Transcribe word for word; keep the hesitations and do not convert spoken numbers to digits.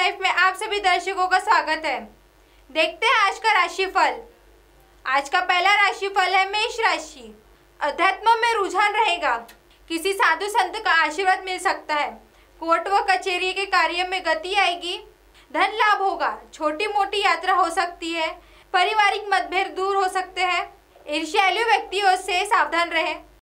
Life में आप सभी दर्शकों का स्वागत है। देखते हैं आज का राशिफल। आज का पहला राशिफल है मेष राशि। अध्यात्म में रुझान रहेगा। किसी साधु संत का आशीर्वाद मिल सकता है। कोर्ट व कचहरी के कार्य में गति आएगी। धन लाभ होगा। छोटी मोटी यात्रा हो सकती है। पारिवारिक मतभेद दूर हो सकते हैं। ईर्ष्यालु व्यक्तियों से सावधान रहें।